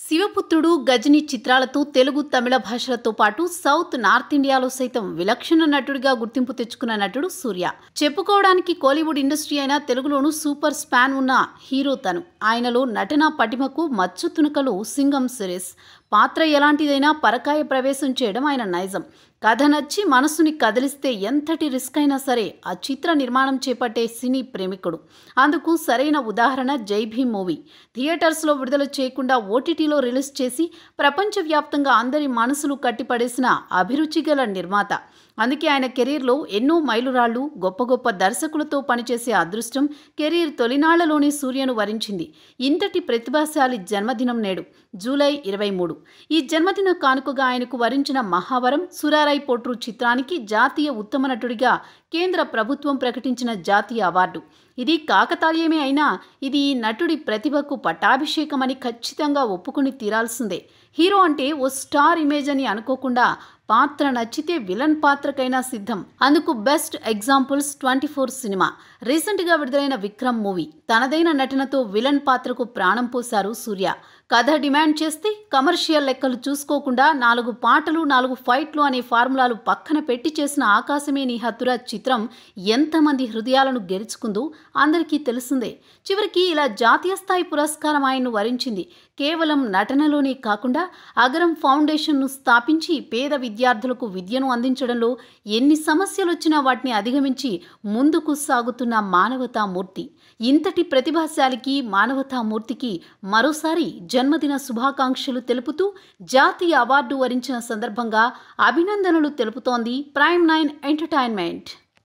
శివపుత్రుడు, గజని చిత్రాలతో తెలుగు, తమిళ భాషలతో పాటు సౌత్, నార్త్ ఇండియాలో సైతం విలక్షణ నటుడిగా గుర్తింపు తెచ్చుకున్న నటుడు సూర్య. చెప్పుకోవడానికి కోలీవుడ్ ఇండస్ట్రీ అయినా తెలుగులోనూ సూపర్ స్పాన్ ఉన్న హీరో తను. ఆయనలో నటనా పటిమకు మచ్చు తునకలు సింగం సురేష్. పాత్ర ఎలాంటిదైనా పరకాయ ప్రవేశం చేయడం ఆయన నైజం. కథ నచ్చి మనసుని కదిలిస్తే ఎంతటి రిస్క్ అయినా సరే ఆ చిత్ర నిర్మాణం చేపట్టే సినీ ప్రేమికుడు. అందుకు సరైన ఉదాహరణ జై భీమ్ మూవీ. థియేటర్స్లో విడుదల చేయకుండా ఓటీటీలో రిలీజ్ చేసి ప్రపంచవ్యాప్తంగా అందరి మనసులు కట్టిపడేసిన అభిరుచి గల నిర్మాత. అందుకే ఆయన కెరీర్లో ఎన్నో మైలురాళ్లు, గొప్ప గొప్ప దర్శకులతో పనిచేసే అదృష్టం కెరీర్ తొలినాళ్లలోనే సూర్యను వరించింది. ఇంతటి ప్రతిభాశాలి జన్మదినం నేడు జూలై 23. ఈ జన్మదిన కానుకగా ఆయనకు వరించిన మహావరం సురారై పోట్రు చిత్రానికి జాతీయ ఉత్తమ నటుడిగా కేంద్ర ప్రభుత్వం ప్రకటించిన జాతీయ అవార్డు. ఇది కాకతాళీయమే అయినా ఇది ఈ నటుడి ప్రతిభకు పట్టాభిషేకమని ఖచ్చితంగా ఒప్పుకొని తీరాల్సిందే. హీరో అంటే ఓ స్టార్ ఇమేజ్ అని అనుకోకుండా పాత్ర నచ్చితే విలన్ పాత్రకైనా సిద్ధం. అందుకు బెస్ట్ ఎగ్జాంపుల్స్ 24 సినిమా. రీసెంట్గా విడుదలైన విక్రమ్ మూవీ. తనదైన నటనతో విలన్ పాత్రకు ప్రాణం పోశారు సూర్య. కథ డిమాండ్ చేస్తే కమర్షియల్ లెక్కలు చూసుకోకుండా 4 పాటలు, 4 ఫైట్లు అనే ఫార్ములాలు పక్కన పెట్టి చేసిన ఆకాశమే నీ హత్తురా చిత్రం ఎంతమంది హృదయాలను గెలుచుకుందో అందరికీ తెలిసిందే. చివరికి ఇలా జాతీయ స్థాయి పురస్కారం ఆయన్ను వరించింది. కేవలం నటనలోనే కాకుండా అగరం ఫౌండేషన్ను స్థాపించి పేద విద్యార్థులకు విద్యను అందించడంలో ఎన్ని సమస్యలొచ్చినా వాటిని అధిగమించి ముందుకు సాగుతున్న మానవతామూర్తి. ఇంతటి ప్రతిభాశాలికి, మానవతామూర్తికి మరోసారి జన్మదిన శుభాకాంక్షలు తెలుపుతూ జాతీయ అవార్డు వరించిన సందర్భంగా అభినందనలు తెలుపుతోంది Prime9 Entertainment.